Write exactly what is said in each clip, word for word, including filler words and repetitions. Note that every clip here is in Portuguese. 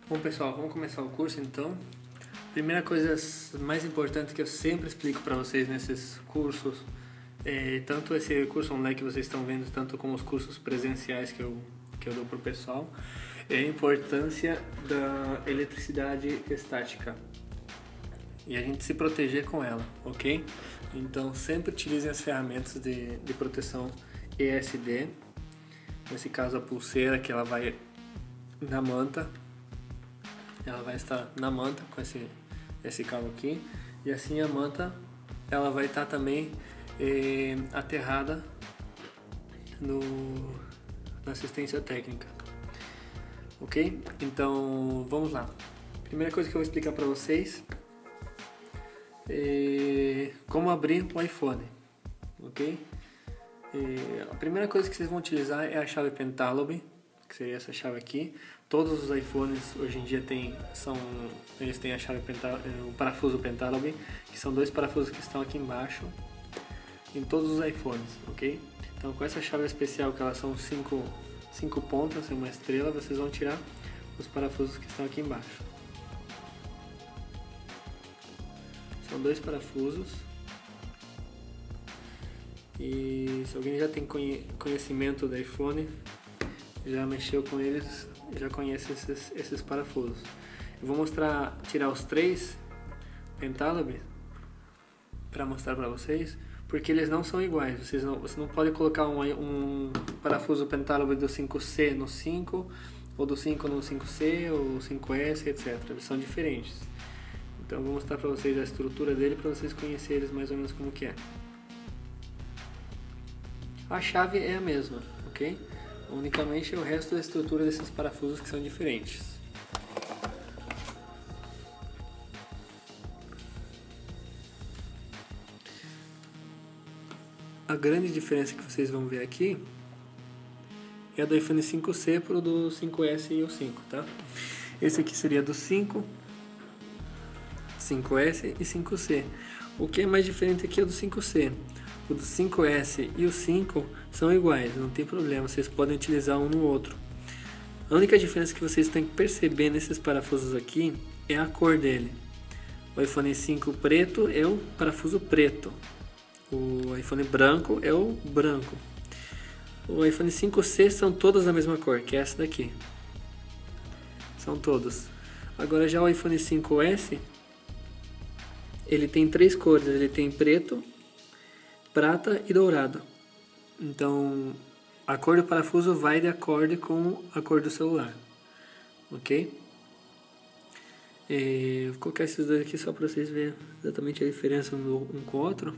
Bom pessoal, vamos começar o curso então. Primeira coisa mais importante que eu sempre explico para vocês nesses cursos, é, tanto esse curso online que vocês estão vendo, tanto como os cursos presenciais que eu, que eu dou para o pessoal, é a importância da eletricidade estática e a gente se proteger com ela, ok? Então sempre utilizem as ferramentas de, de proteção E S D, nesse caso a pulseira que ela vai na manta. Ela vai estar na manta com esse, esse cabo aqui, e assim a manta ela vai estar também eh, aterrada no, na assistência técnica, ok? Então vamos lá. Primeira coisa que eu vou explicar para vocês é como abrir o iPhone, ok? E a primeira coisa que vocês vão utilizar é a chave Pentalobe, que seria essa chave aqui. Todos os iPhones hoje em dia tem, são, eles têm a chave Pentalobe, o parafuso Pentalobe, que são dois parafusos que estão aqui embaixo em todos os iPhones, ok? Então com essa chave especial, que elas são cinco, cinco pontas e uma estrela, vocês vão tirar os parafusos que estão aqui embaixo. São dois parafusos. E se alguém já tem conhecimento do iPhone, já mexeu com eles, já conhece esses, esses parafusos. Eu vou mostrar, tirar os três Pentalobe para mostrar para vocês, porque eles não são iguais. Vocês não, você não pode colocar um, um parafuso Pentalobe do cinco C no cinco, ou do cinco no cinco C, ou cinco S, etcétera. Eles são diferentes. Então eu vou mostrar para vocês a estrutura dele, para vocês conhecerem eles mais ou menos como que é. A chave é a mesma, ok? Unicamente o resto da estrutura desses parafusos que são diferentes. A grande diferença que vocês vão ver aqui é a do iPhone cinco C para o do cinco S e o cinco, tá? Esse aqui seria do cinco, cinco S e cinco C. O que é mais diferente aqui é o do cinco C. O do cinco S e o cinco são iguais, não tem problema, vocês podem utilizar um no outro. A única diferença que vocês têm que perceber nesses parafusos aqui é a cor dele. O iPhone cinco preto é o parafuso preto, o iPhone branco é o branco. O iPhone cinco C são todos da mesma cor, que é essa daqui. São todos. Agora já o iPhone cinco S, ele tem três cores, ele tem preto, prata e dourado. Então a cor do parafuso vai de acordo com a cor do celular, ok? E vou colocar esses dois aqui só para vocês verem exatamente a diferença um com o outro.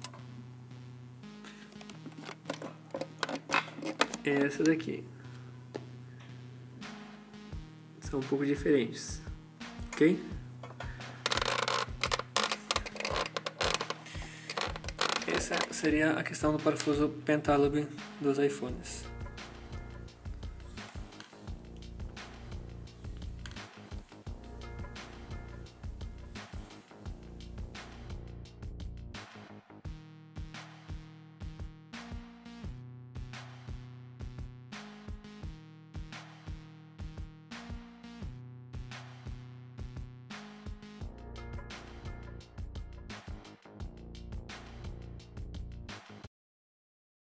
É essa daqui. São um pouco diferentes, ok? Essa seria a questão do parafuso Pentalobe dos iPhones.